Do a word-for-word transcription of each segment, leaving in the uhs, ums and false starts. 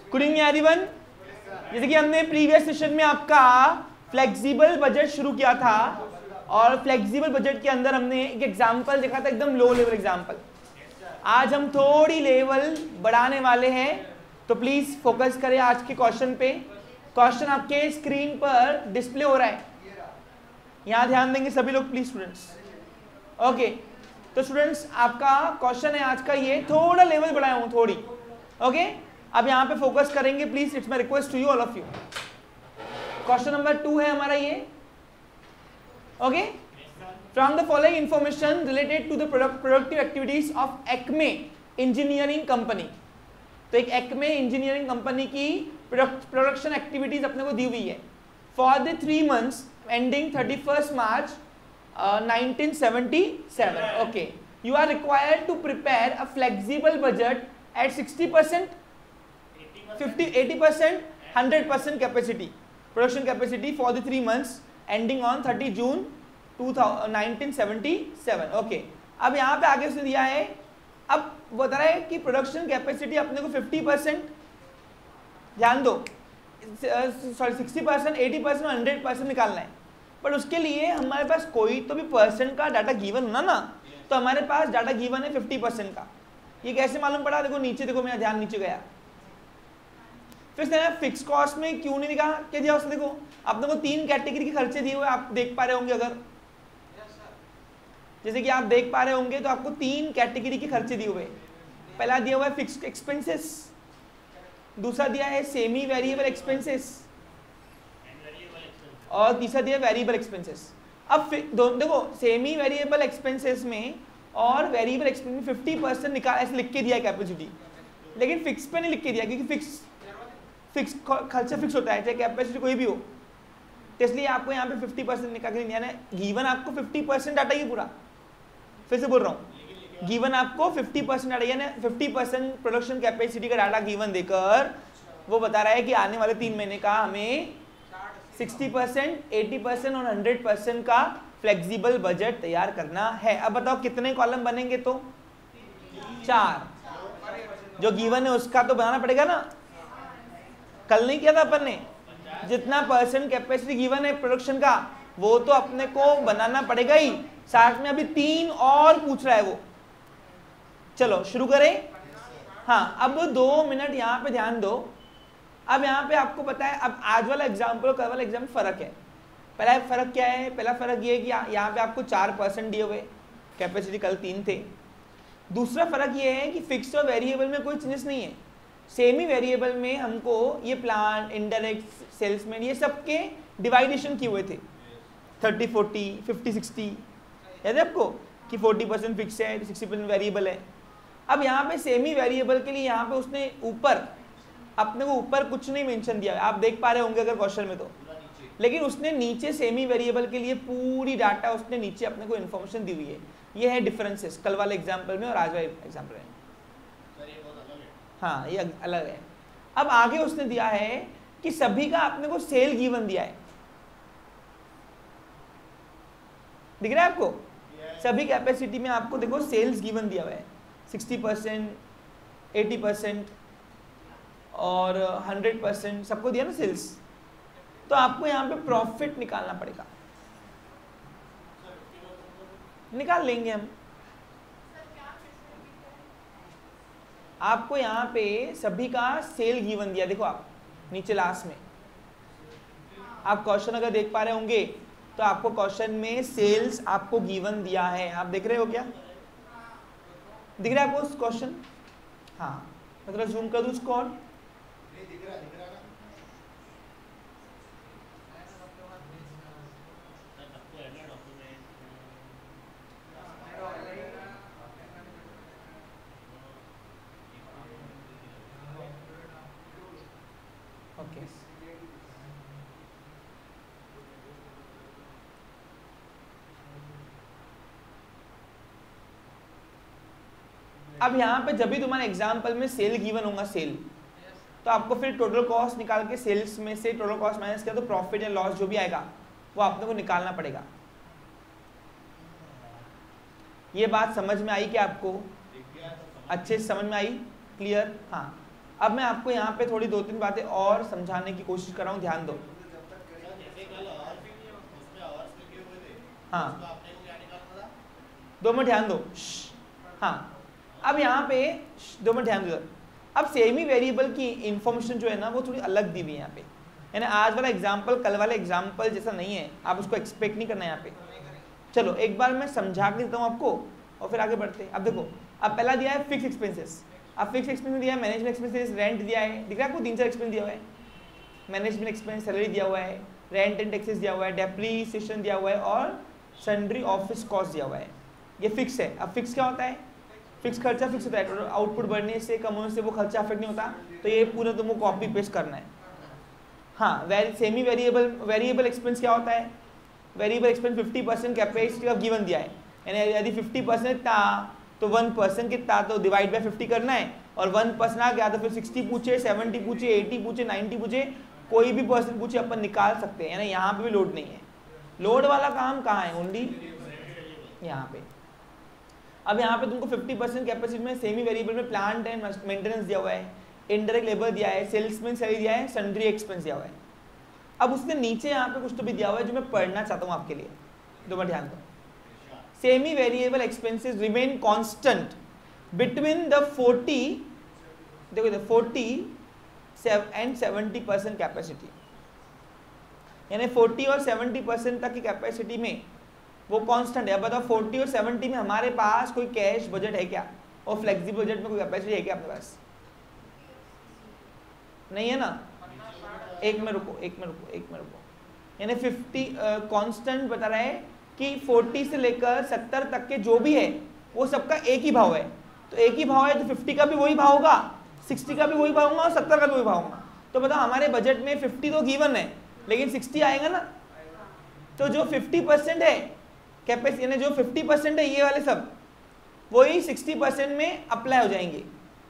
Good evening everyone. जैसे कि हमने प्रीवियस सेशन में आपका फ्लेक्सिबल बजट शुरू किया था और फ्लेक्सिबल बजट के अंदर हमने एक एग्जांपल देखा था, एकदम लो लेवल एग्जांपल। आज हम थोड़ी लेवल बढ़ाने वाले हैं, तो प्लीज फोकस करें आज के क्वेश्चन पे। क्वेश्चन आपके स्क्रीन पर डिस्प्ले हो रहा है, यहाँ ध्यान देंगे सभी लोग प्लीज स्टूडेंट्स। ओके, तो स्टूडेंट्स आपका क्वेश्चन है आज का ये, थोड़ा लेवल बढ़ाया हूँ थोड़ी। ओके, अब यहाँ पे फोकस करेंगे please, it's my request to you all of you. Question number two है हमारा ये। Okay, from the following information related to the productive activities of Acme engineering company. तो एक एक्मे इंजीनियरिंग कंपनी की प्रोडक्शन एक्टिविटीज अपने को दी हुई है for the three months ending thirty first March nineteen seventy seven. Okay, you are required to prepare a flexible budget at sixty percent, fifty, eighty percent, one hundred percent capacity, production capacity for the three months ending on thirty June nineteen seventy-seven. Okay, अब यहाँ पे आगे से दिया है, अब बता रहा है कि प्रोडक्शन कैपेसिटी अपने को फिफ्टी परसेंट, ध्यान दो, sorry sixty percent, eighty percent और हंड्रेड परसेंट निकालना है। बट उसके लिए हमारे पास कोई तो भी परसेंट का डाटा गिवन होना ना, तो हमारे पास डाटा गिवन है फिफ्टी परसेंट का। ये कैसे मालूम पड़ा? देखो नीचे, देखो मेरा ध्यान नीचे गया, फिर फिक्स कॉस्ट में क्यों नहीं दिखा, क्या दिया उसने? देखो आपने को तीन कैटेगरी के खर्चे दिए हुए, आप देख पा रहे होंगे, अगर जैसे कि आप देख पा रहे होंगे तो आपको तीन कैटेगरी के खर्चे दिए हुए। पहला दिया हुआ है फिक्स्ड एक्सपेंसेस, दूसरा दिया है सेमी वेरिएबल एक्सपेंसेस और तीसरा दिया वेरिएबल एक्सपेंसेस। अब देखो सेमी वेरिएबल एक्सपेंसेस में और वेरिएबल एक्सपेंस में फिफ्टी परसेंट निकाल ऐसे लिख के दिया है कैपेसिटी, लेकिन फिक्स पे नहीं लिख के दिया, क्योंकि फिक्स फिक्स खर्चा फिक्स होता है चाहे कैपेसिटी कोई भी हो, तो इसलिए आपको यहाँ पे फिफ्टी परसेंट निकाल के दिया है। गिवन आपको फिफ्टी परसेंट डाटा ही पूरा, फिर से बोल रहा हूँ, गिवन आपको फिफ्टी परसेंट डाटा, यानी फिफ्टी परसेंट प्रोडक्शन कैपेसिटी का डाटा गिवन देकर वो बता रहा है कि आने वाले तीन महीने का हमें सिक्सटी परसेंट, एटी परसेंट और हंड्रेड परसेंट का फ्लेक्सिबल बजट तैयार करना है। अब बताओ कितने कॉलम बनेंगे? तो चार, जो गिवन है उसका तो बनाना पड़ेगा ना। कल नहीं किया था अपन ने, जितना परसेंट कैपेसिटी गिवन है प्रोडक्शन का वो तो अपने को बनाना पड़ेगा ही, साथ में अभी तीन और पूछ रहा है वो। चलो शुरू करें। हाँ, अब दो मिनट यहाँ पे ध्यान दो। अब यहाँ पे आपको पता है, अब आज वाला एग्जाम्पल और कल वाला एग्जाम फर्क है। पहला फर्क क्या है? पहला फर्क ये है कि यहाँ पे आपको चार परसेंट दिए हुए कैपेसिटी, कल तीन थे। दूसरा फर्क ये है कि फिक्स्ड और वेरिएबल में कोई चेंजेस नहीं है। सेमी वेरिएबल में हमको ये प्लांट, इनडायरेक्ट, सेल्समैन, ये सबके डिवाइडेशन किए हुए थे, थर्टी फोर्टी, फिफ्टी सिक्सटी, याद है आपको कि फोर्टी परसेंट फिक्स है, सिक्सटी परसेंट वेरिएबल है। अब यहाँ पे सेमी वेरिएबल के लिए यहाँ पे उसने ऊपर अपने को ऊपर कुछ नहीं मेंशन दिया है, आप देख पा रहे होंगे अगर क्वेश्चन में तो, लेकिन उसने नीचे सेमी वेरिएबल के लिए पूरी डाटा उसने नीचे अपने को इन्फॉर्मेशन दी हुई है। ये है डिफरेंसेस कल वाले एग्जाम्पल में और आज वाले एग्जाम्पल में। हाँ, ये अलग है। अब आगे उसने दिया है कि सभी का अपने को सेल गिवन दिया है, दिख रहा है आपको? सभी कैपेसिटी में आपको देखो सेल्स गिवन दिया हुआ है, सिक्सटी परसेंट, एटी परसेंट और हंड्रेड परसेंट सबको दिया ना सेल्स। तो आपको यहाँ पे प्रॉफिट निकालना पड़ेगा, निकाल लेंगे हम। आपको यहाँ पे सभी का सेल गिवन दिया, देखो आप नीचे लास्ट में आप क्वेश्चन अगर देख पा रहे होंगे तो आपको क्वेश्चन में सेल्स आपको गिवन दिया है। आप देख रहे हो क्या? दिख रहा है आपको क्वेश्चन? हाँ, मतलब जूम कर दूं उसको और ओके। अब यहाँ पे जब भी तुम्हारे एग्जाम्पल में सेल गिवन होगा, सेल, तो आपको फिर टोटल कॉस्ट निकाल के सेल्स में से टोटल कॉस्ट माइनस किया तो प्रॉफिट या लॉस जो भी आएगा वो आपने को निकालना पड़ेगा। ये बात समझ में आई क्या आपको? अच्छे से समझ में आई? क्लियर? हाँ, अब मैं आपको यहाँ पे थोड़ी दो तीन बातें और समझाने की कोशिश कर रहा हूँ, ध्यान दो। हाँ दो मिनट ध्यान दो। हाँ अब यहाँ पे दो मिनट ध्यान दो। अब सेमी वेरिएबल की इंफॉर्मेशन जो है ना वो थोड़ी अलग दी हुई है यहाँ पे, यानी आज वाला एग्जाम्पल कल वाला एग्जाम्पल जैसा नहीं है, आप उसको एक्सपेक्ट नहीं करना है यहाँ पे। चलो एक बार मैं समझा के देता हूँ आपको और फिर आगे बढ़ते हैं। अब देखो, अब पहला दिया है फिक्स एक्सपेंसेस। अब फिक्स एक्सपेंस दिया है, मैनेजमेंट एक्सपेंसेस, रेंट दिया है, दिख रहा है आपको तीन चार एक्सपेंस दिया हुआ है। मैनेजमेंट एक्सपेंस सैलरी दिया हुआ है, रेंट एंड टैक्सेस दिया हुआ है, डेप्रीसिएशन दिया हुआ है और सन्ड्री ऑफिस कॉस्ट दिया हुआ है। ये फिक्स है। अब फिक्स क्या होता है? फिक्स खर्चा फिक्स होता है, आउटपुट बढ़ने से कम होने से वो खर्चा अफेक्ट नहीं होता, तो ये पूरा तुमको कॉपी पेस्ट करना है। हाँ very semi variable variable expense क्या होता है? Variable expense fifty percent capacity of given दिया है, यानी यदि फिफ्टी परसेंट था तो वन परसेंट कितना, तो डिवाइड बाय फिफ्टी करना है, और वन परसेंट आ गया तो फिर सिक्सटी पूछे, सेवेंटी पूछे, एटी पूछे, नाइन्टी पूछे, कोई भी परसेंट पूछे अपन निकाल सकते हैं, यानी यहाँ पे भी लोड नहीं है। लोड वाला काम कहाँ है? ओनली यहाँ पे। अब यहाँ पे तुमको फिफ्टी परसेंट कैपेसिटी में सेमी वेरिएबल में प्लांट एंड मेंटेनेंस दिया हुआ है, इनडायरेक्ट लेबर दिया है, सेल्समैन सैलरी दिया है, सन्ड्री एक्सपेंस दिया हुआ है। अब उसके नीचे यहाँ पे कुछ तो भी दिया हुआ है जो मैं पढ़ना चाहता हूँ आपके लिए, दो बार ध्यान दो। Semi variable expenses remain constant between the forty, देखो forty and seventy percent capacity, यानी फोर्टी और सेवेंटी परसेंट तक की कैपेसिटी में वो कांस्टेंट है। अब बताओ फोर्टी और सेवेंटी में हमारे पास कोई कैश बजट है क्या, और फ्लेक्सिबल बजट में कोई कैपेसिटी है क्या अपने पास? नहीं है ना। एक में रुको एक में रुको एक में रुको यानी फिफ्टी कांस्टेंट बता रहा है कि फोर्टी से लेकर सत्तर तक के जो भी है वो सबका एक ही भाव है, तो एक ही भाव है तो फिफ्टी का भी वही भाव होगा, सिक्सटी का भी वही भाव होगा और सत्तर का भी वही भाव होगा। तो बताओ हमारे बजट में फिफ्टी तो गिवन है लेकिन सिक्सटी आएगा ना, तो जो फिफ्टी परसेंट है कैपेसिटी, यानी जो फिफ्टी परसेंट है ये वाले सब वही सिक्सटी परसेंट में अप्लाई हो जाएंगे।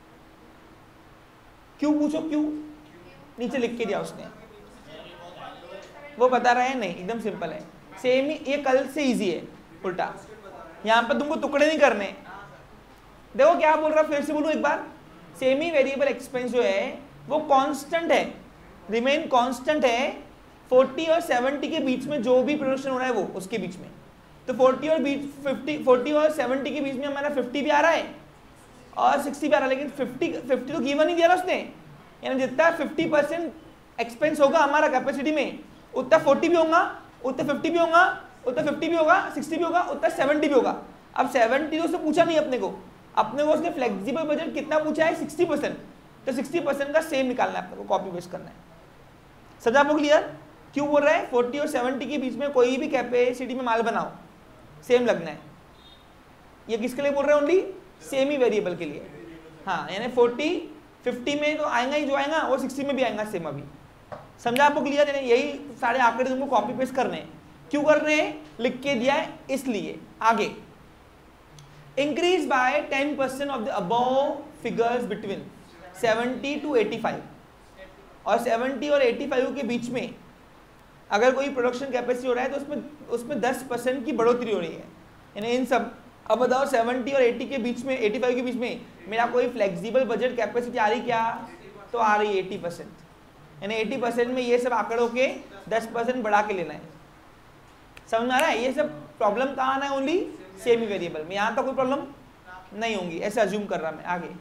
क्यों पूछो क्यों? नीचे लिख के दिया उसने, वो बता रहा है नहीं, एकदम सिंपल है। सेम ही ये कल से इजी है, उल्टा यहाँ पर तुमको टुकड़े नहीं करने। देखो क्या बोल रहा, फिर से बोलूं एक बार, सेमी वेरिएबल एक्सपेंस जो है वो कांस्टेंट है, रिमेन कांस्टेंट है फोर्टी और सेवेंटी के बीच में, जो भी प्रोडक्शन हो रहा है वो उसके बीच में। तो फोर्टी और बीच फिफ्टी फोर्टी और सेवेंटी के बीच में हमारा फिफ्टी भी आ रहा है और सिक्सटी भी आ रहा है, लेकिन फिफ्टी फिफ्टी तो गिवन नहीं दिया ना उसने, यानी जितना फिफ्टी परसेंट एक्सपेंस होगा हमारा कैपेसिटी में उतना फोर्टी भी होगा, उतना फिफ्टी भी होगा, उतना फिफ्टी भी होगा, सिक्सटी भी होगा, उतना सेवेंटी भी होगा। अब सेवेंटी तो उसने पूछा नहीं अपने को, अपने को उसने फ्लेक्सिबल बजट कितना पूछा है? सिक्सटी परसेंट, तो सिक्सटी परसेंट का सेम निकालना है अपने को, कॉपी पेस्ट करना है। समझा आपको क्लियर? क्यों बोल रहा है फोर्टी और सेवेंटी के बीच में कोई भी कैपेसिटी में माल बनाओ सेम लगना है। ये किसके लिए बोल रहे हैं? ओनली सेमी वेरिएबल के लिए। हाँ यानी फोर्टी फिफ्टी में तो आएगा ही जो आएगा और सिक्सटी में भी आएगा सेम। अभी समझा आपको क्लियर? यानी यही सारे आंकड़े तुमको कॉपी पेस्ट करने हैं। क्यों कर रहे हैं? लिख के दिया है इसलिए। आगे, increase by ten percent of the above figures between seventy to eighty five, और सेवेंटी और एटी फाइव के बीच में अगर कोई प्रोडक्शन कैपेसिटी हो रहा है तो उसमें उसमें दस परसेंट की बढ़ोतरी हो रही है, यानी इन सब। अब बताओ सेवेंटी और एटी के बीच में, एटी फाइव के बीच में मेरा कोई फ्लेक्सिबल बजट कैपेसिटी आ रही क्या? तो आ रही है एटी परसेंट, यानी एटी परसेंट में ये सब आंकड़ों के दस परसेंट बढ़ा के लेना है। समझ आ रहा है? ये सब प्रॉब्लम कहाँ आना है? ओनली सेमी वेरिएबल में। यहाँ तो कोई प्रॉब्लम नहीं होंगी, ऐसे अज्यूम कर रहा मैं। आगे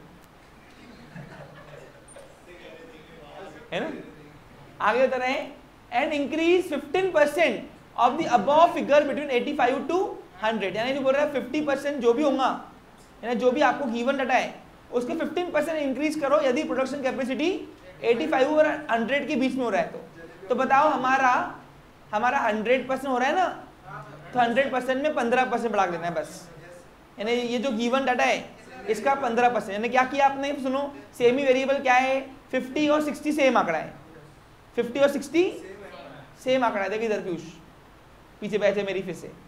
है ना, आगे बता रहे हैं and increase fifteen percent of the above figure between eighty five to hundred, यानी जो बोल रहा है फिफ्टी परसेंट जो भी होगा, यानी जो भी आपको गिवन डाटा है उसके फिफ्टीन परसेंट इंक्रीज करो यदि प्रोडक्शन कैपेसिटी एटी फाइव और हंड्रेड के बीच में हो रहा है तो। तो बताओ हमारा हमारा हंड्रेड परसेंट हो रहा है ना, तो हंड्रेड परसेंट में पंद्रह परसेंट बढ़ा देना है बस, यानी ये जो गिवन डाटा है इसका पंद्रह परसेंट। यानी क्या किया आपने? सुनो, सेमी वेरिएबल क्या है? फिफ्टी और सिक्सटी सेम आंकड़ा है, फिफ्टी और सिक्सटी सेम आंकड़ा है। देखिए इधर पीयूष पीछे बैठे मेरी फिर से,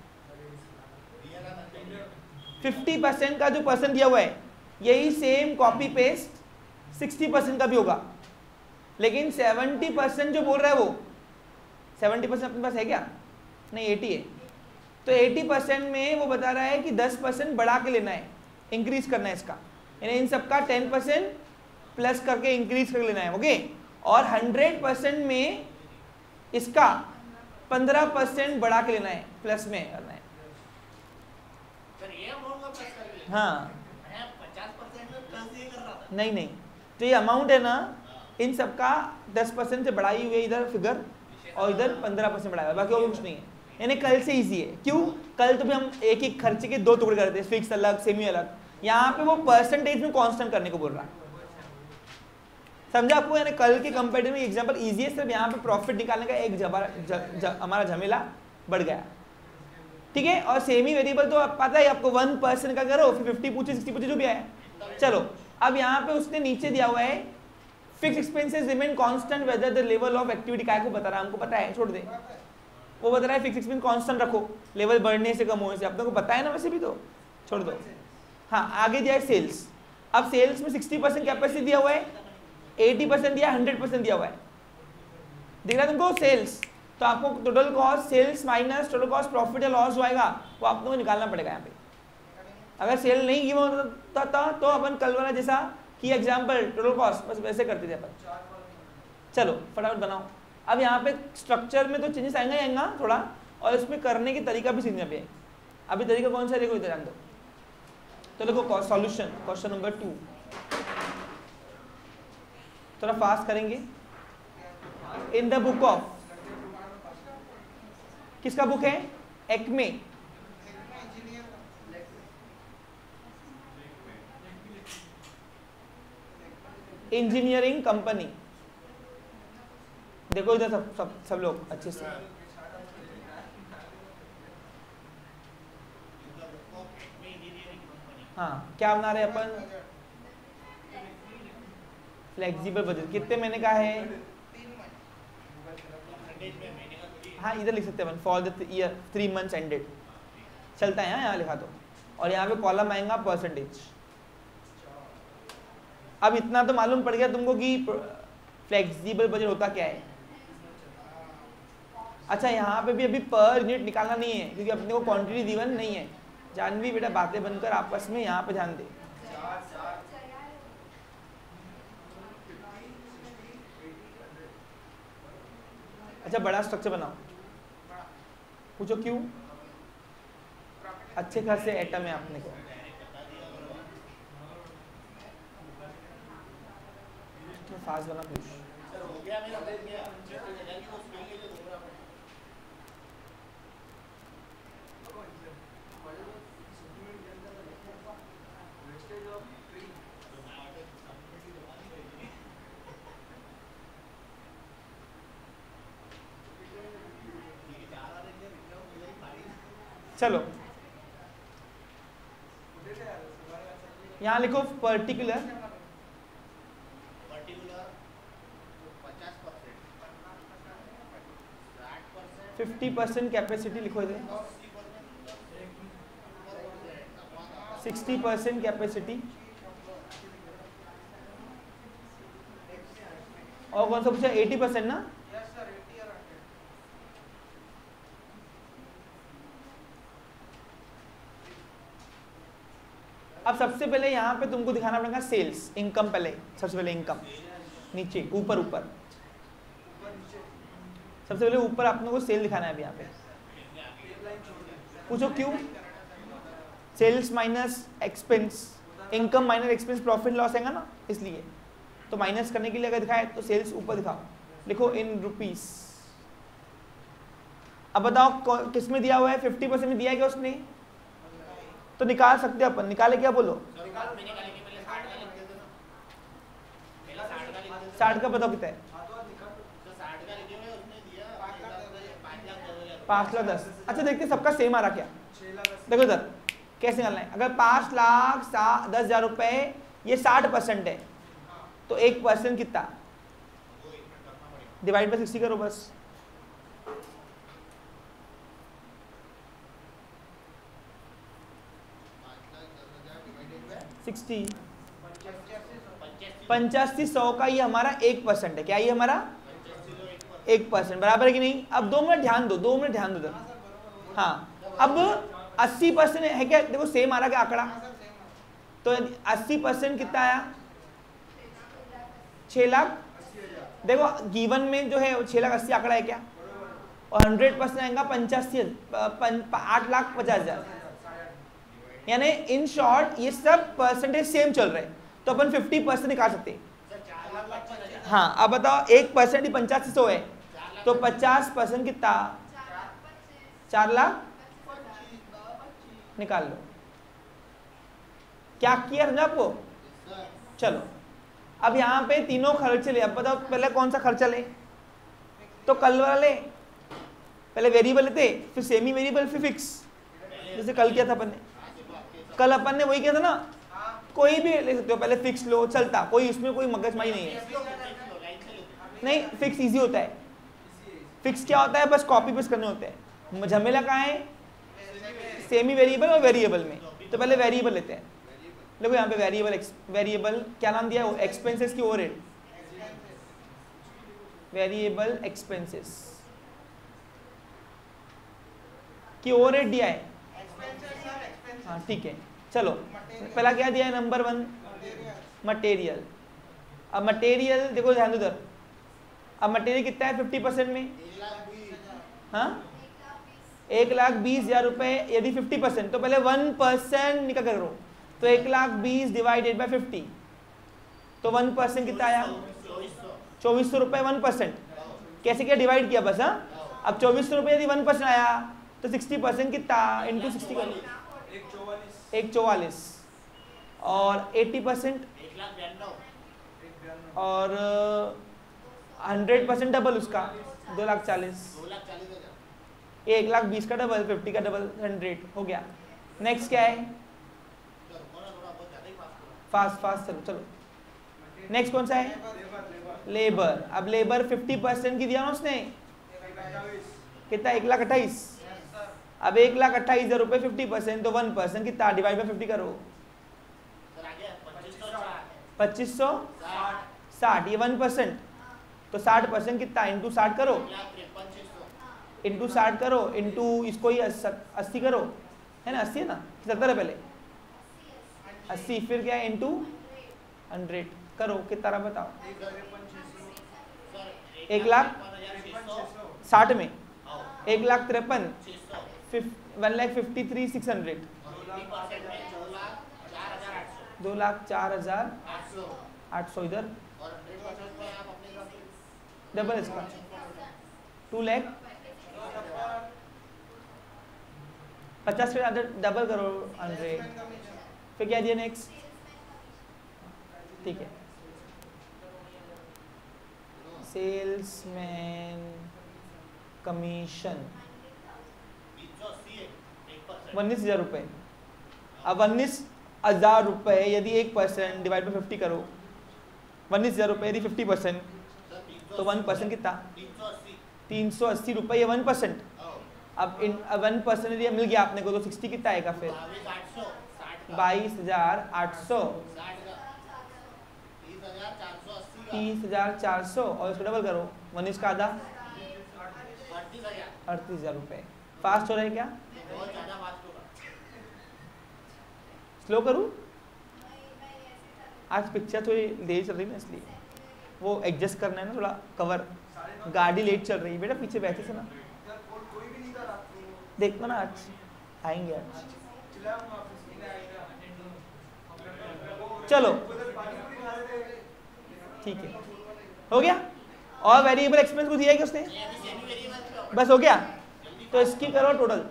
फिफ्टी परसेंट का जो परसेंट दिया हुआ है यही same copy paste sixty percent का भी होगा, लेकिन सेवेंटी परसेंट जो बोल रहा है वो सेवेंटी परसेंट अपने पास है क्या? नहीं, एटी है। तो एटी परसेंट में वो बता रहा है कि दस परसेंट बढ़ा के लेना है, इंक्रीज करना है इसका, यानी इन सबका टेन परसेंट प्लस करके इंक्रीज करके लेना है, ओके। और हंड्रेड परसेंट में इसका पंद्रह परसेंट बढ़ा के लेना है, प्लस में करना है। हाँ नहीं नहीं, तो ये अमाउंट है ना, इन सबका दस परसेंट से बढ़ाई हुई है इधर फिगर, और इधर पंद्रह परसेंट बढ़ाया, बाकी और कुछ नहीं है। यानी कल से इजी है, क्यों? कल तो भी हम एक एक खर्चे के दो टुकड़े करते थे, फिक्स अलग सेमी अलग, यहाँ पे वो परसेंटेज में कांस्टेंट करने को बोल रहा है, समझा आपको? यानी कल के कंपेरेटिव में एग्जांपल इजी है, सिर्फ यहाँ पे प्रॉफिट निकालने का एक जब हमारा झमेला बढ़ गया, ठीक है। और सेमी वेरिएबल तो पता है आपको, वन परसेंट का करो, फिर फिफ्टी पूछे सिक्सटी पूछे जो भी आया, चलो। अब यहाँ पे उसने नीचे दिया हुआ है fix expenses remain constant whether the level of activity, काय को बता रहा है, हमको पता है, छोड़ दे, वो बता रहा है फिक्स एक्सपेंस कांस्टेंट रखो, लेवल बढ़ने से कम होने से, अपने को पता है ना वैसे भी, तो छोड़ दो। हाँ, आगे दिया है सेल्स। अब सेल्स में सिक्सटी परसेंट कैपेसिटी दिया हुआ है, एटी परसेंट दिया, हंड्रेड परसेंट दिया हुआ है, दिख रहा है तुमको? सेल्स, तो आपको total cost sales minus total cost profit या लॉस जो आएगा वो आप लोगों को निकालना पड़ेगा यहाँ पे। अगर सेल नहीं गिवन होता था तो अपन कल वाला जैसा कि एग्जांपल टोटल कॉस्ट बस वैसे करते थे अपन। चलो फटाफट बनाओ। अब यहाँ पे स्ट्रक्चर में तो चेंजेस आएंगे आएंगा थोड़ा, और इसमें करने की तरीका भी सीखने पे है। अभी तरीका कौन सा है देखो, इधर ध्यान दो। तो देखो सॉल्यूशन क्वेश्चन नंबर टू, थोड़ा फास्ट करेंगे। इन द बुक ऑफ, किसका बुक है? Acme, engineering company. देखो इधर सब सब सब लोग अच्छे से, हाँ क्या बना रहे अपन? Flexible budget. कितने महीने का है? हाँ इधर लिख सकते हैं अपन, for the year three months ended, चलता है यहाँ यहाँ लिखा तो, और यहाँ पे कॉलम आएगा परसेंटेज। अब इतना तो मालूम पड़ गया तुमको कि फ्लेक्सिबल बजट होता क्या है। अच्छा यहाँ पे भी अभी पर यूनिट निकालना नहीं है क्योंकि अपने को क्वांटिटी गिवन नहीं है। जानवी बेटा बातें बनकर आपस में यहाँ पे ध्यान दे। अच्छा बड़ा स्ट्रक्चर बनाओ, पूछो क्यों? अच्छे खासे एटम है आपने को, फास्ट बना पूछ। चलो यहाँ लिखो पर्टिकुलर, फिफ्टी परसेंट कैपेसिटी लिखो इधर, सिक्सटी परसेंट कैपेसिटी, और कौन सा पूछा? एटी परसेंट ना। अब सबसे पहले यहाँ पे तुमको दिखाना पड़ेगा सेल्स, इनकम। पहले सबसे पहले इनकम, नीचे ऊपर ऊपर सबसे पहले ऊपर आपने को सेल दिखाना है अभी यहाँ पे। पूछो क्यों? Sales minus expense, income minus expense profit loss है ना, इसलिए तो माइनस करने के लिए अगर दिखाए तो सेल्स ऊपर दिखाओ, लिखो इन रुपीस। अब बताओ किस में दिया हुआ है? फिफ्टी परसेंट में दिया है क्या उसने? तो निकाल सकते हैं अपन, निकाले क्या बोलो? साठ का बताओ कितना है? पांच लाख दस। अच्छा देखते सबका सेम आ रहा क्या? देखो इधर कैसे निकालना है। अगर पांच लाख दस हजार रुपए ये साठ परसेंट है तो एक परसेंट कितना? डिवाइड बाय सिक्सटी करो बस। सिक्सटी, पंचासी सौ का ये हमारा एक परसेंट है। क्या ये हमारा एक परसेंट बराबर है कि नहीं? अब दो मिनट ध्यान दो, दो मिनट ध्यान दो इधर। हाँ अब अस्सी परसेंट है क्या? देखो सेम आ रहा क्या आंकड़ा? तो अस्सी परसेंट कितना आया? छः लाख, देखो गिवन में जो है छः लाख अस्सी आंकड़ा है क्या, और हंड्रेड परसेंट आएगा पंचासी आठ लाख पचास हजार, यानी इन शॉर्ट ये सब परसेंटेज सेम चल रहे हैं, तो अपन फिफ्टी परसेंट निकाल सकते हैं। हाँ अब बताओ एक परसेंट ही पचासी सौ है, तो पचास परसेंट कितना, चार लाख निकाल लो। क्या किया समझा आपको? चलो अब यहाँ पे तीनों खर्चे ले, अब बताओ पहले कौन सा खर्चा ले, तो कल वाला ले, पहले वेरिएबल लेते फिर सेमी वेरिएबल फिर फिक्स, जैसे कल किया था अपन ने। कल अपन ने वही किया था ना, कोई भी ले सकते हो, पहले फिक्स लो चलता, कोई इसमें कोई मगजमारी नहीं है। नहीं फिक्स इजी होता है, फिक्स क्या होता है बस कॉपी पेस्ट करने होते हैं, झमेला कहाँ है सेमी वेरिएबल और वेरिएबल में। तो पहले वेरिएबल लेते हैं, देखो यहाँ पे वेरिएबल वेरिएबल क्या नाम दिया है, एक्सपेंसेस की ओवरहेड, वेरिएबल एक्सपेंसेस की ओवरहेड दिया है। हाँ ठीक है, चलो पहला क्या दिया है, नंबर वन मटेरियल। अब मटेरियल देखो ध्यान दो उधर, अब मटेरियल कितना है फिफ्टी परसेंट में, हाँ एक लाख बीस हजार रुपए यदि फिफ्टी परसेंट, तो पहले वन परसेंट निकल करो, तो एक लाख बीस डिवाइडेड बाय फिफ्टी, तो वन परसेंट कितना आया, चौबीस सौ रुपये वन परसेंट। कैसे क्या डिवाइड किया बस, हाँ अब चौबीस सौ रुपये यदि वन परसेंट आया तो सिक्सटी परसेंट कितना, इंटू सिक्सटी करो, एक चौवालीस, और एट्टी परसेंट और हंड्रेड परसेंट डबल उसका दो लाख चालीस, एक लाख बीस का डबल, फिफ्टी का डबल, हंड्रेड हो गया। नेक्स्ट क्या है, फास्ट फास्ट चलो चलो, नेक्स्ट कौन सा है, लेबर। अब लेबर फिफ्टी परसेंट की दिया ना उसने, कितना, एक लाख अट्ठाईस। अब एक लाख अट्ठाईस हजार रुपये फिफ्टी परसेंट, तो वन परसेंट कितना, डिवाइड बाई फिफ्टी करो, पच्चीस सौ साठ, ये वन परसेंट, तो साठ परसेंट कितना, इंटू साठ करो, इंटू साठ करो, इंटू इसको ही अस्सी करो, है ना, अस्सी है ना, सत्तर है पहले, अस्सी, फिर क्या है इंटू हंड्रेड करो, कितना रहा बताओ, एक लाख साठ में एक लाख तिरपन, one lakh fifty three six hundred, दो लाख चार हजार आठ सौ, इधर डबल इसका टू लैख पचास के डबल करो हंड्रेड, फिर क्या दिया नेक्स्ट, ठीक है, सेल्समैन कमीशन उन्नीस हजार रुपये। अब उन्नीस हजार रुपये यदि एक परसेंट डिवाइड बाई फिफ्टी करो, उन्नीस हजार रुपये यदि फिफ्टी परसेंट, तो वन परसेंट कितना, तीन सौ अस्सी रुपये, ये वन परसेंट। अब इन वन परसेंट यदि मिल गया आपने को, तो सिक्सटी कितना आएगा फिर, बाईस हजार आठ सौ, तीस हजार चार सौ, और इसको डबल करो, उन्नीस का आधा अड़तीस हजार रुपये। फास्ट हो रहा है क्या, स्लो करूँ, आज पिक्चर थोड़ी देर चल रही है ना, इसलिए वो एडजस्ट करना है ना, थोड़ा कवर, गाड़ी लेट चल रही है बेटा, पीछे बैठे से ना, देखो ना आज आएंगे आज, चलो ठीक है, हो गया। और वेरिएबल एक्सपेंस को दिया है कि उसने, बस हो गया, तो इसकी करो टोटल।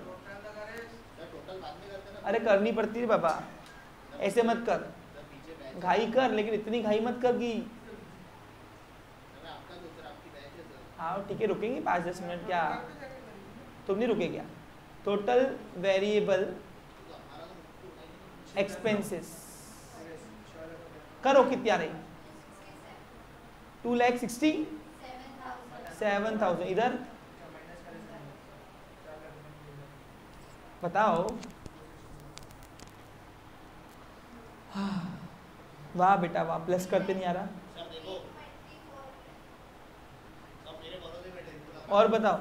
अरे करनी पड़ती है बाबा, ऐसे मत कर, घाई कर, लेकिन इतनी घाई मत कर कि, हाँ ठीक है रुकेंगे पाँच दस मिनट, क्या तुम नहीं रुके क्या। टोटल वेरिएबल एक्सपेंसेस करो, कितनी आ रही, two lakh sixty seven thousand, इधर बताओ, वाह बेटा वाह, प्लस करते नहीं आ रहा, और बताओ,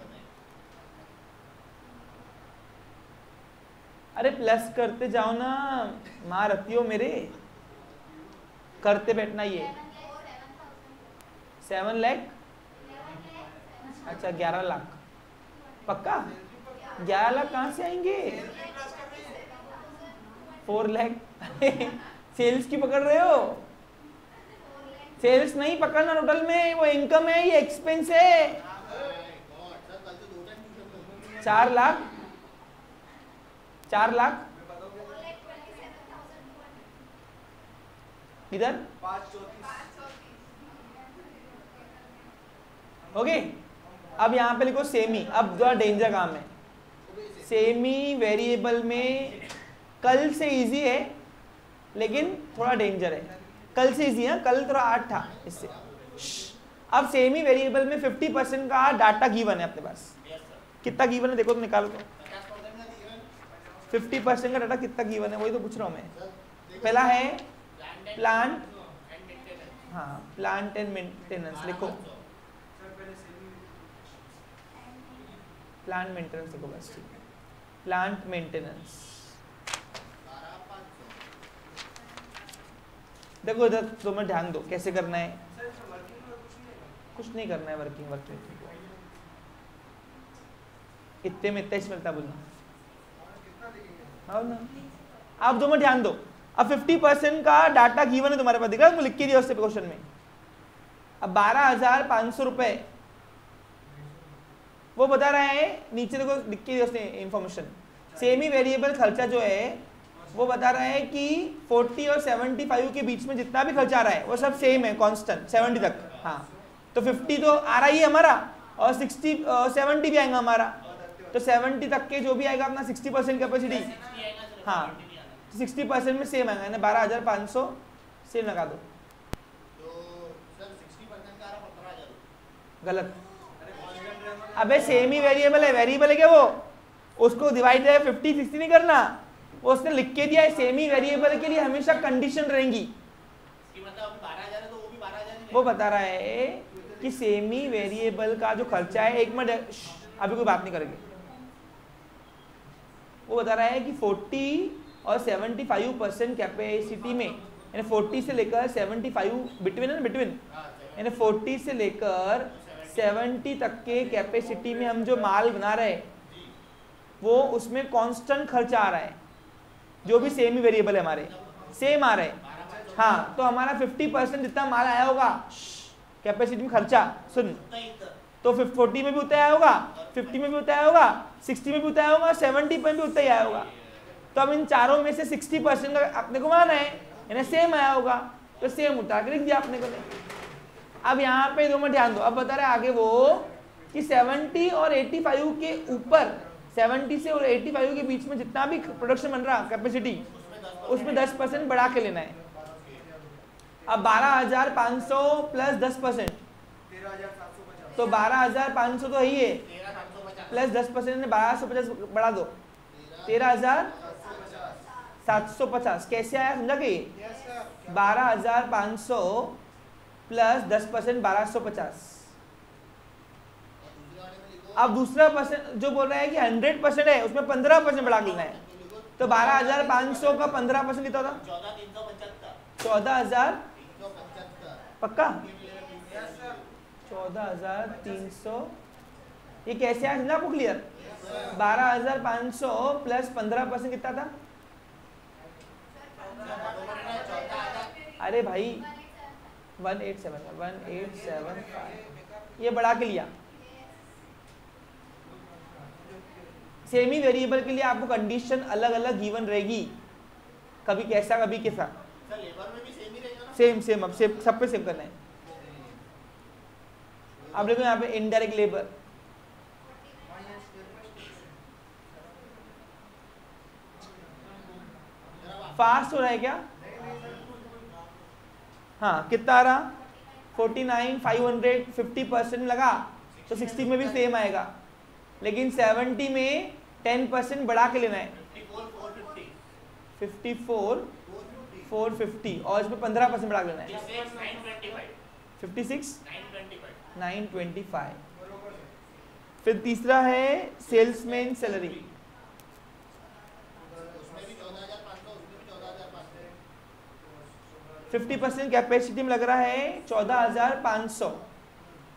अरे प्लस करते जाओ ना, माँ रखती हो मेरे, करते बैठना, ये सेवन लाख अच्छा ग्यारह लाख पक्का? ग्यारह लाख कहाँ से आएंगे? फोर लाख सेल्स की पकड़ रहे हो? सेल्स नहीं पकड़ना टोटल में, वो इनकम है, ये एक्सपेंस है। चार लाख चार लाख इधर ओके। अब यहां पे लिखो सेमी। अब जो डेंजर काम है, सेमी वेरिएबल में कल से इजी है लेकिन थोड़ा डेंजर है। कल से इजी है, कल थोड़ा हार्ड था इससे। अब सेमी वेरिएबल में फिफ्टी परसेंट का डाटा गिवन है अपने पास। कितना गिवन है देखो तो निकालो तो। फिफ्टी परसेंट का डाटा कितना गिवन है वही तो पूछ रहा हूं मैं। पहला है प्लांट, हाँ प्लांट एंड मेंटेनेंस लिखो, प्लांट मेंटेनेंस लिखो बस, ठीक है। प्लांट मेंटेनेंस देखो इधर दो मिनट ध्यान दो कैसे करना है। कुछ नहीं करना है, वर्किंग वर्किंग इतने में इतना ही मिलता बोलना। ना आप दो मिनट ध्यान दो। अब फिफ्टी परसेंट का डाटा गिवन है तुम्हारे पास, दिख रहा है, लिख के दिया उससे क्वेश्चन में। अब बारह हजार पांच सौ रुपए वो बता रहा है, नीचे देखो लिख के दिया उसने इंफॉर्मेशन। सेमी वेरिएबल खर्चा जो है वो बता रहा है कि फोर्टी और सेवेंटी फाइव के बीच में जितना भी खर्चा आ रहा है वो सब सेम है, कांस्टेंट सेवेंटी तक। हाँ तो फिफ्टी तो आ रहा ही है हमारा और सिक्सटी सेवेंटी भी आएगा हमारा, तो सेवेंटी तक के जो भी आएगा अपना सिक्सटी परसेंट कैपेसिटी, हाँ सिक्सटी परसेंट में सेम आएगा, बारह हजार पाँच सौ सेम लगा दो। गलत, अबे सेम ही वेरिएबल है, वेरिएबल है क्या वो, उसको डिवाइड है फिफ्टी सिक्सटी नहीं करना, वो उसने लिख के दिया है। सेम ही वेरिएबल के लिए हमेशा कंडीशन रहेंगी। वो बता रहा है कि सेमी वेरिएबल का जो खर्चा है, एक मिनट अभी कोई बात नहीं करेंगे, वो बता रहा है कि फोर्टी और सेवेंटी फाइव परसेंट कैपेसिटी में, यानी फोर्टी से लेकर सेवेंटी फाइव बिटवीन है ना, बिटवीन यानी फोर्टी से लेकर सेवेंटी तक के कैपेसिटी में हम जो माल बना रहे हैं वो उसमें कांस्टेंट खर्चा आ रहा है, जो भी सेमी वेरिएबल है हमारे सेम आ रहे हैं। हाँ तो हमारा फिफ्टी परसेंट जितना माल आया होगा कैपेसिटी में खर्चा, सुन तो फोर्टी में भी उतना आया होगा, फिफ्टी में भी उतना आया होगा, सिक्सटी में भी उतना आया होगा, सेवेंटी में भी उतना ही आया होगा। तो अब इन चारों में से सिक्सटी परसेंट का अपने को माना है, यानी सेम आया होगा, तो सेम उठा के लिख दिया आपने को। अब यहाँ पे दो मिनट ध्यान दो। अब बता रहे आगे वो कि सेवेंटी और एटी फाइव के ऊपर, सेवेंटी से और एटी फाइव के बीच में जितना भी प्रोडक्शन बन रहा कैपेसिटी, उसमें दस परसेंट बढ़ा के लेना है। अब बारह हजार पाँच सौ प्लस दस परसेंट, तो बारह हजार पाँच सौ तो ही है, प्लस दस परसेंट बारह सौ पचास बढ़ा दो, तेरह हजार सात सौ पचास। कैसे आया समझा कि बारह हजार पाँच सौ प्लस दस परसेंट बारह सौ पचास। अब दूसरा परसेंट जो बोल रहा है कि हंड्रेड परसेंट है, उसमें पंद्रह परसेंट बढ़ा लेना है, तो बारह हजार पाँच सौ का पंद्रह परसेंट कितना था? चौदह हजार पक्का चौदह हजार तीन सौ। ये कैसे आया समझा आपको क्लियर? बारह हजार पाँच सौ प्लस पंद्रह परसेंट कितना था? अरे भाई one eight seven one eight seven five, ये बढ़ा के लिया। सेमी वेरिएबल के लिए आपको कंडीशन अलग अलग गिवन रहेगी, कभी कैसा कभी कैसा। सेम सेम अब सेम सब पे सेम करना है। अब देखो यहाँ पे इनडायरेक्ट लेबर, फास्ट हो रहा है क्या? हाँ कितना आ रहा? Forty nine five hundred, fifty percent लगा तो सिक्सटी में भी सेम आएगा, लेकिन सेवेंटी में टेन परसेंट बढ़ा के लेना है, फिफ्टी फोर फोर फिफ्टी, और इसमें पंद्रह परसेंट बढ़ा के लेना है, fifty six nine twenty five. फिर तीसरा है salesman salary, fifty percent capacity में लग रहा है चौदह हजार पाँच सौ,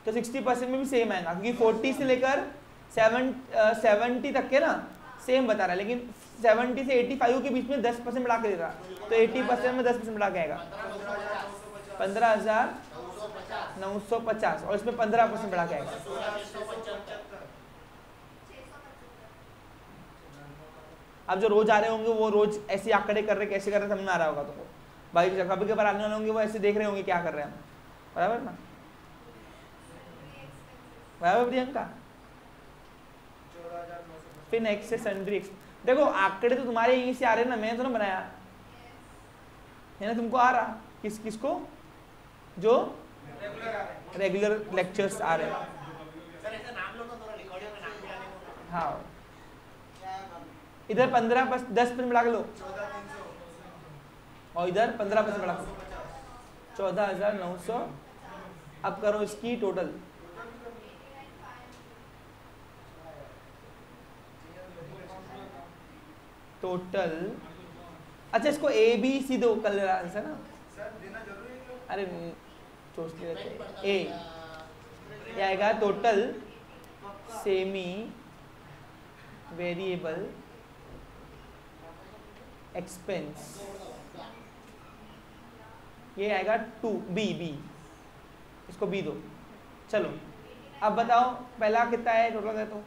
तो सिक्सटी परसेंट में भी सेम आएगा, क्योंकि फोर्टी से लेकर सेवन सेवेंटी तक के ना सेम बता रहा है, लेकिन सेवेंटी से एटी फाइव के बीच में दस परसेंट बढ़ा के दे रहा है, तो एटी परसेंट में दस परसेंट बढ़ा के आएगा पंद्रह हजार नौ सौ पचास, और इसमें पंद्रह परसेंट बढ़ा के आएगा। अब जो रोज आ रहे होंगे वो रोज ऐसे आंकड़े कर रहे, कैसे कर रहे समझ में आ रहा होगा तुमको। भाई कभी कभार आने वाले होंगे वो ऐसे देख रहे होंगे क्या कर रहे हैं हम, बराबर ना, बराबर प्रियंका। फिर नेक्स्ट से सन्ड्री, देखो आंकड़े तो तुम्हारे यहीं से आ रहे हैं ना, मैंने तो ना बनाया है ना, तुमको आ रहा किस किसको जो रेगुलर लेक्चर्स आ रहे हैं। हाँ इधर पंद्रह दस परसेंट बढ़ा के लो, और इधर पंद्रह परसेंट बढ़ा के चौदह हजार नौ सौ। अब करो इसकी टोटल, टोटल अच्छा इसको ए बी सी दो कल आंसर ना, अरे सोचते रहते। ए क्या आएगा, टोटल सेमी वेरिएबल एक्सपेंस, ये आएगा टू बी बी, इसको बी दो। चलो अब बताओ पहला कितना है टोटल है, तो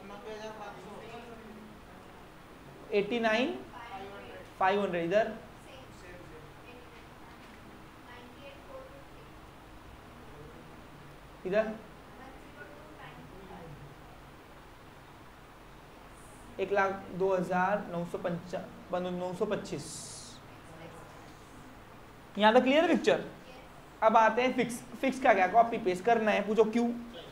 एटी नाइन फाइव हंड्रेड, इधर इधर एक लाख दो हजार नौ सौ पंचा नौ सौ पच्चीस। यहाँ तक क्लियर पिक्चर। अब आते हैं फिक्स। फिक्स का क्या, कॉपी पेस्ट करना है, पूछो क्यों।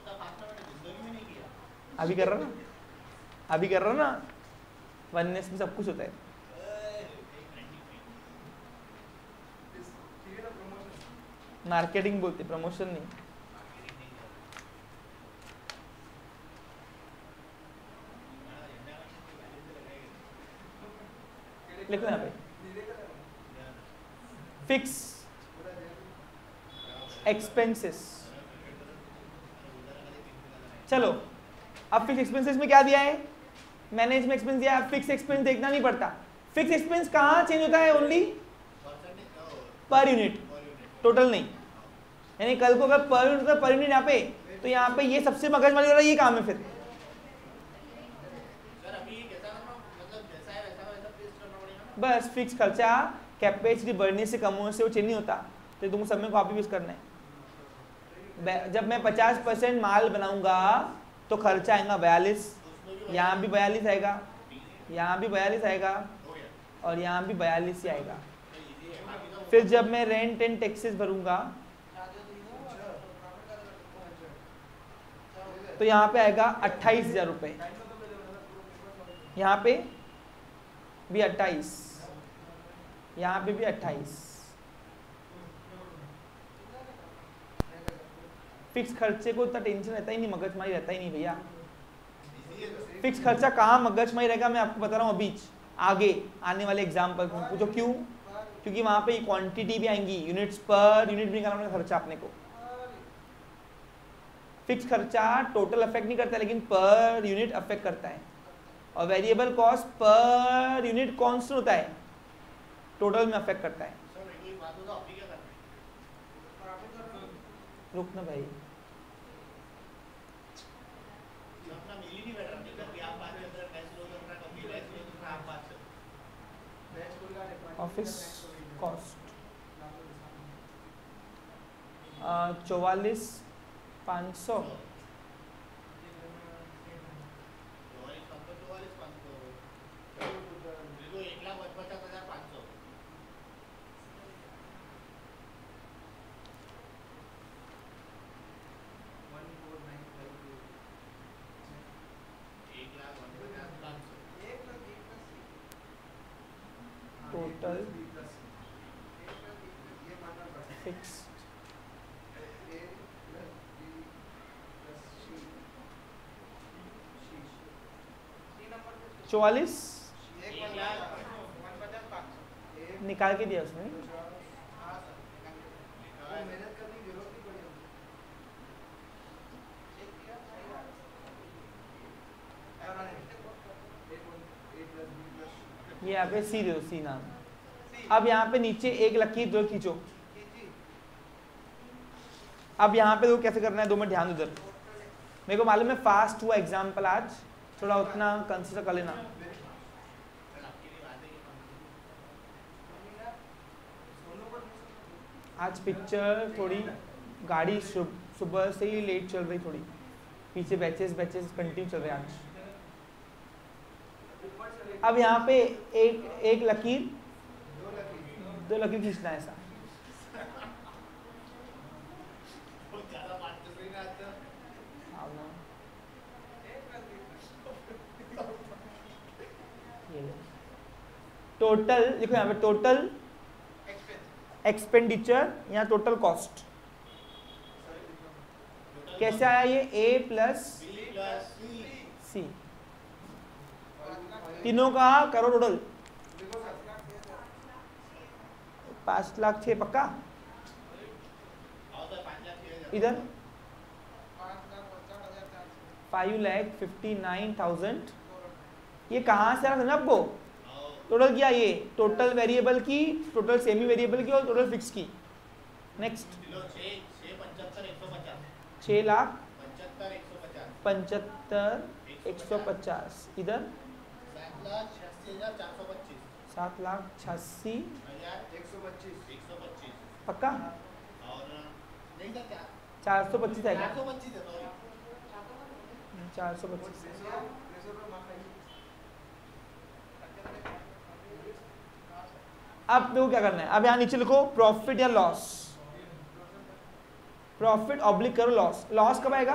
अभी कर रहा ना, अभी कर रहा ना, वननेस में सब कुछ होता है। मार्केटिंग बोलते, प्रमोशन नहीं। लिखो यहाँ पे फिक्स एक्सपेंसेस। चलो अब फिक्स एक्सपेंसेस में क्या दिया है, मैनेजमेंट एक्सपेंस दिया है। फिक्स एक्सपेंस देखना नहीं पड़ता। फिक्स एक्सपेंस कहाँ चेंज होता है, ओनली पर यूनिट, टोटल नहीं। यानी कल को अगर पर यूनिट पर यूनिट यहाँ पे, तो यहाँ पे ये सबसे मगज मारी हो रहा है, ये काम है फिर। बस फिक्स खर्चा कैपेसिटी बढ़ने से कम होने से वो चेंज नहीं होता, तो तुमको सब में कॉपी पेस्ट करना है। जब मैं पचास परसेंट माल बनाऊंगा तो खर्चा आएगा बयालीस, यहाँ भी बयालीस आएगा, यहाँ भी बयालीस आएगा, और यहाँ भी बयालीस ही आएगा। फिर जब मैं रेंट एंड टैक्सेस भरूंगा तो यहाँ पे आएगा अट्ठाईस हजार रुपये, यहाँ पे भी अट्ठाईस, यहाँ पे भी अट्ठाईस। फिक्स खर्चे को इतना टेंशन रहता ही नहीं, मगजमारी रहता ही नहीं भैया। फिक्स खर्चा कहाँ मगजमारी रहेगा, मैं आपको बता रहा हूँ अभी आगे आने वाले एग्जाम पर पूछो क्यों, क्योंकि वहां पे क्वांटिटी भी आएंगी, यूनिट्स पर यूनिट भी निकालना पड़ेगा खर्चा अपने को। फिक्स खर्चा टोटल अफेक्ट नहीं करता, लेकिन पर यूनिट अफेक्ट करता है। और variable cost per unit constant होता है, टोटल में अफेक्ट करता है। रुक ना भाई, ऑफिस कॉस्ट चौवालीस पाँच सौ, टोटल फिक्स चौवालीस निकाल के दिया उसने। ये यहाँ पे सी दे दो, सी नाम। अब यहाँ पे नीचे एक लकीर दो खींचो। अब यहाँ पे दो कैसे करना है, दो मिनट ध्यान दो। उधर मेरे को मालूम है फास्ट हुआ एग्जाम्पल आज, थोड़ा उतना कंसिडर कर लेना। आज पिक्चर थोड़ी गाड़ी सुबह से ही लेट चल रही, थोड़ी पीछे बैचेस बैचेस कंटिन्यू चल रहे हैं आज। अब यहाँ पे एक एक लकीर दो लकीर खींचना है ऐसा। टोटल देखो यहाँ पे टोटल एक्सपेंडिचर या टोटल कॉस्ट कैसे आया, ये ए प्लस सी, तीनों का करो टोटल पांच लाख छह पक्का। इधर five lakh fifty nine thousand, ये कहाँ से आ रहा था आपको, टोटल किया, ये टोटल वेरिएबल की, टोटल सेमी वेरिएबल की और टोटल फिक्स की। नेक्स्ट छः लाख पंचहत्तर एक सौ पचास, इधर सात लाख छियासी पक्का, चार सौ पच्चीस है क्या, चार सौ पच्चीस। अब देखो क्या करना है, अब यहाँ नीचे लिखो प्रॉफिट या लॉस, प्रॉफिट ऑब्लिक करो लॉस। लॉस कब आएगा,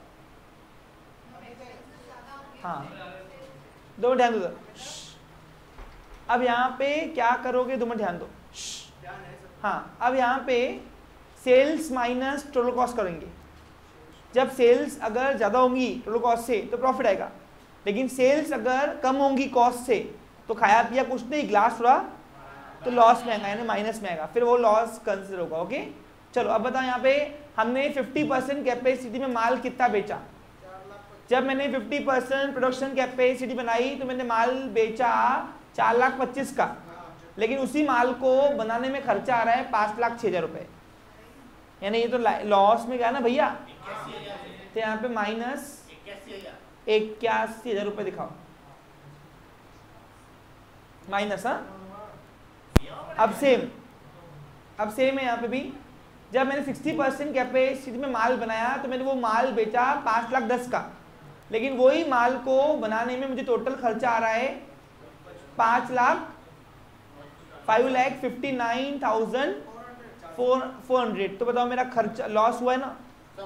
हाँ दो मिनट ध्यान दो। अब यहाँ पे क्या करोगे, दो मिनट ध्यान दो। हाँ अब यहाँ पे सेल्स माइनस टोटल कॉस्ट करेंगे। जब सेल्स अगर ज़्यादा होंगी टोटल कॉस्ट से तो प्रॉफिट आएगा, लेकिन सेल्स अगर कम होंगी कॉस्ट से तो खाया पिया कुछ नहीं, ग्लास थोड़ा, तो लॉस में आएगा, यानी माइनस में आएगा, फिर वो लॉस कंसिडर होगा। ओके चलो अब बताओ, यहाँ पे हमने फिफ्टी परसेंट कैपेसिटी में माल कितना बेचा। जब मैंने फिफ्टी परसेंट प्रोडक्शन कैपेसिटी बनाई तो मैंने माल बेचा चार लाख पच्चीस का, लेकिन उसी माल को बनाने में खर्चा आ रहा है पाँच लाख छः हज़ार रुपये, यानी ये तो लॉस में गया ना भैया। तो यहाँ पे माइनस इक्यासी हज़ार रुपये दिखाओ, माइनस। हाँ अब सेम अब सेम है यहाँ पे भी। जब मैंने सिक्सटी परसेंट कैपेसिटी में माल बनाया तो मैंने वो माल बेचा पाँच लाख दस का, लेकिन वही माल को बनाने में मुझे टोटल खर्चा आ रहा है पाँच lakh five lakh fifty nine thousand four four hundred. तो बताओ मेरा खर्चा लॉस हुआ है ना,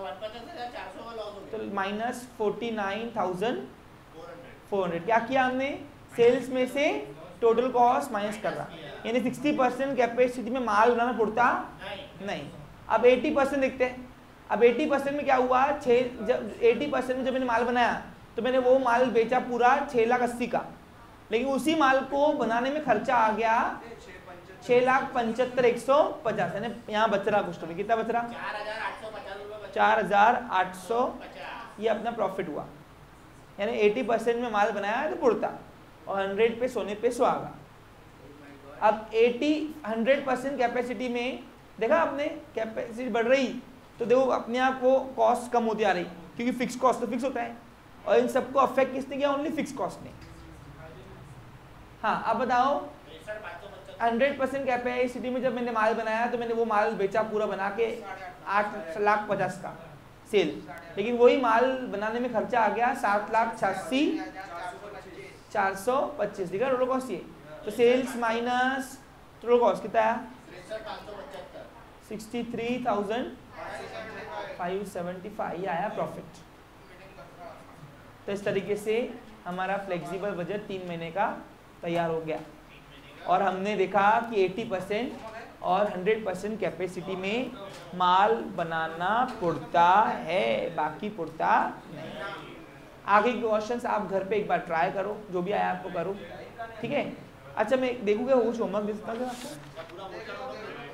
तो minus forty nine thousand four hundred. क्या किया हमने, सेल्स में से टोटल कॉस्ट माइनस कर रहा, यानी सिक्सटी परसेंट कैपेसिटी में माल बनाना पड़ता नहीं, नहीं। अब एटी परसेंट देखते हैं। अब एटी परसेंट में क्या हुआ, छः जब एटी परसेंट में जब मैंने माल बनाया तो मैंने वो माल बेचा पूरा छः लाख अस्सी का, लेकिन उसी माल को बनाने में खर्चा आ गया छः लाख पंचहत्तर एक सौ पचास, यानी यहाँ बच रहा कुछ तो कितना बच रहा, चार हजार आठ सौ। ये अपना प्रॉफिट हुआ, यानी एटी परसेंट में माल बनाया तो पुड़ता और हंड्रेड पे सोने पे सुहागा। अब एटी हंड्रेड परसेंट कैपेसिटी में देखा आपने, कैपेसिटी बढ़ रही तो देखो अपने आप वो कॉस्ट कम होती आ रही, क्योंकि फिक्स कॉस्ट तो फिक्स होता है, और इन सबको अफेक्ट किसने किया, ओनली फिक्स कॉस्ट ने। हाँ अब बताओ, हंड्रेड परसेंट कैपेसिटी में जब मैंने माल बनाया तो मैंने वो माल बेचा पूरा बना के आठ लाख पचास का सेल, लेकिन वही माल बनाने में खर्चा आ गया सात लाख छियासी चार सौ पच्चीस। ठीक है टोटल कॉस्ट ये, तो सेल्स माइनस टोटल कॉस्ट कितना है, sixty three thousand five seventy five, ये आया प्रॉफिट। तो इस तरीके से हमारा फ्लेक्सिबल बजट तीन महीने का तैयार हो गया, और हमने देखा कि अस्सी परसेंट और हंड्रेड परसेंट कैपेसिटी में माल बनाना पड़ता है, बाकी पड़ता नहीं। आगे के क्वेश्चंस आप घर पे एक बार ट्राई करो, जो भी आया आपको करो, ठीक है। अच्छा मैं देखूंगा कुछ होमवर्क दे सकता हूँ आपको।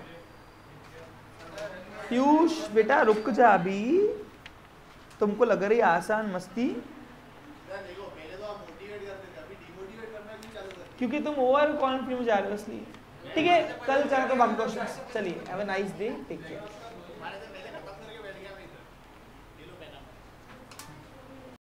पीयूष बेटा रुक जा, अभी तुमको लग रही आसान मस्ती, क्योंकि तुम ओवर कॉन्फिडेंस जा रहे हो इसलिए। ठीक है, कल करें तो बाकी क्वेश्चन। चलिए, have a nice day, take care.